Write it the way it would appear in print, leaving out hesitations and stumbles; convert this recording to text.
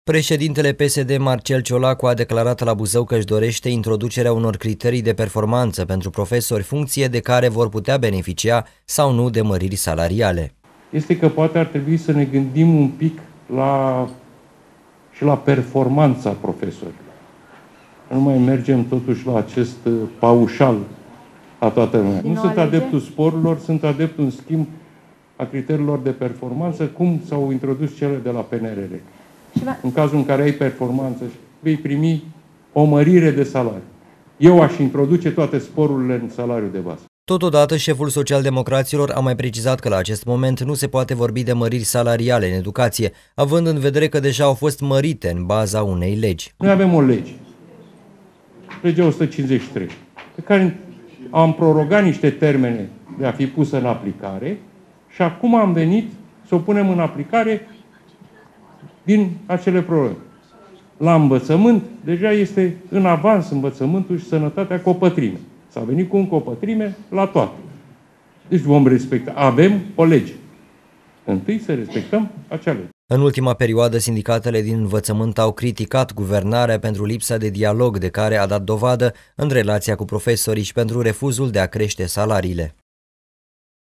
Președintele PSD Marcel Ciolacu a declarat la Buzău că își dorește introducerea unor criterii de performanță pentru profesori, funcție de care vor putea beneficia sau nu de măriri salariale. Este că poate ar trebui să ne gândim un pic și la performanța profesorilor. Nu mai mergem totuși la acest paușal a toată lumea. Nu sunt adeptul sporurilor, sunt adeptul în schimb a criteriilor de performanță, cum s-au introdus cele de la PNRR. În cazul în care ai performanță, vei primi o mărire de salariu. Eu aș introduce toate sporurile în salariul de bază. Totodată, șeful social-democraților a mai precizat că la acest moment nu se poate vorbi de măriri salariale în educație, având în vedere că deja au fost mărite în baza unei legi. Noi avem o lege, legea 153, pe care am prorogat niște termene de a fi pusă în aplicare și acum am venit să o punem în aplicare din acele prorogări. La învățământ, deja este în avans învățământul și sănătatea cu o pătrime. S-a venit cu încă o pătrime la toate. Deci vom respecta. Avem o lege. Întâi să respectăm acea lege. În ultima perioadă, sindicatele din învățământ au criticat guvernarea pentru lipsa de dialog de care a dat dovadă în relația cu profesorii și pentru refuzul de a crește salariile.